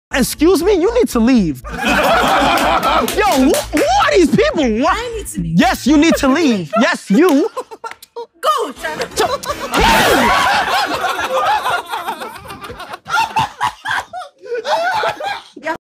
Excuse me, you need to leave. Yo, who are these people? What? I need to leave. Yes, you need to leave. Yes, you. Go, Shannon.